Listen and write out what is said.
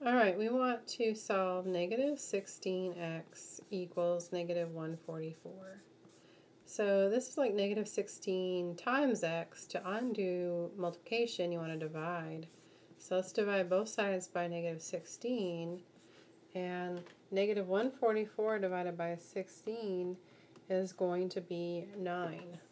Alright, we want to solve negative 16x equals negative 144. So this is like negative 16 times x. To undo multiplication, you want to divide. So let's divide both sides by negative 16. And negative 144 divided by 16 is going to be 9.